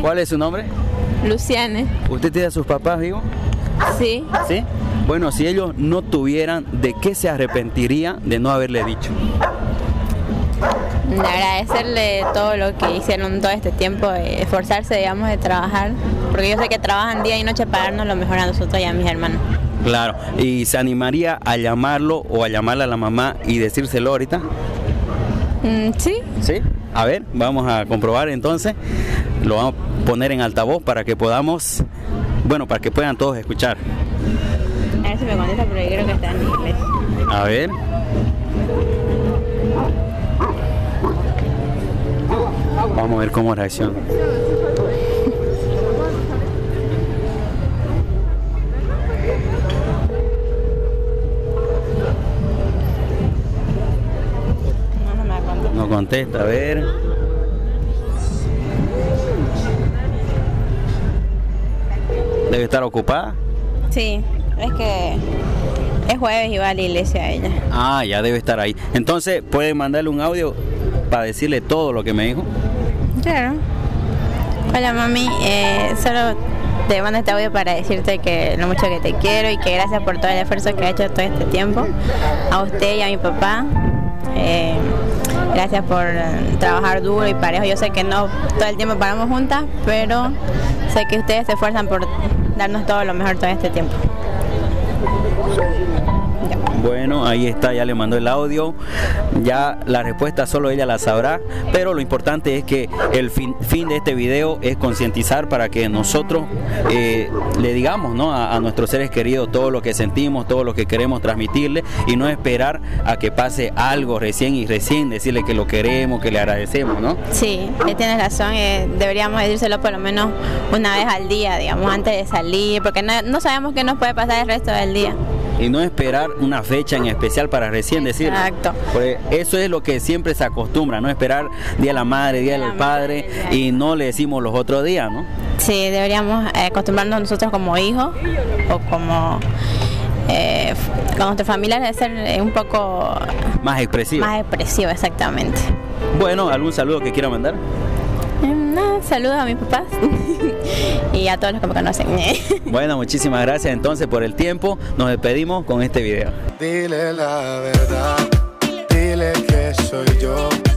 ¿Cuál es su nombre? Luciane. ¿Usted tiene a sus papás vivos? Sí. ¿Sí? Bueno, si ellos no tuvieran, ¿de qué se arrepentiría de no haberle dicho? De agradecerle todo lo que hicieron todo este tiempo, de esforzarse, digamos, de trabajar, porque yo sé que trabajan día y noche para darnos lo mejor a nosotros y a mis hermanos. Claro, ¿y se animaría a llamarlo o a llamarle a la mamá y decírselo ahorita? Sí. ¿Sí? A ver, vamos a comprobar entonces. Lo vamos a poner en altavoz para que podamos, bueno, para que puedan todos escuchar. A ver si me contesta porque creo que está en inglés. A ver. Vamos a ver cómo reacciona. No contesta, a ver. ¿Debe estar ocupada? Sí, es que es jueves y va a la iglesia ella. Ah, ya debe estar ahí. Entonces, ¿puede mandarle un audio para decirle todo lo que me dijo? Claro. Hola mami, solo te mando este audio para decirte que lo mucho que te quiero y que gracias por todo el esfuerzo que ha hecho todo este tiempo. A usted y a mi papá. Gracias por trabajar duro y parejo. Yo sé que no todo el tiempo paramos juntas, pero sé que ustedes se esfuerzan por darnos todo lo mejor todo este tiempo. Bueno, ahí está, ya le mandó el audio. Ya la respuesta solo ella la sabrá, pero lo importante es que el fin de este video es concientizar para que nosotros le digamos, ¿no?, a nuestros seres queridos todo lo que sentimos, todo lo que queremos transmitirle, y no esperar a que pase algo recién decirle que lo queremos, que le agradecemos, ¿no? Sí, tienes razón, deberíamos decírselo por lo menos una vez al día, digamos, antes de salir, porque no sabemos qué nos puede pasar el resto del día. Y no esperar una fecha en especial para recién decirlo. Exacto. Porque eso es lo que siempre se acostumbra, no esperar Día de la Madre, Día del Padre, y no le decimos los otros días, ¿no? Sí, deberíamos acostumbrarnos nosotros como hijos o como con nuestros familiares de ser un poco más expresivo. Más expresivo, exactamente. Bueno, ¿algún saludo que quiera mandar? Saludos a mis papás y a todos los que me conocen. Bueno, muchísimas gracias entonces por el tiempo. Nos despedimos con este video. Dile la verdad, dile que soy yo.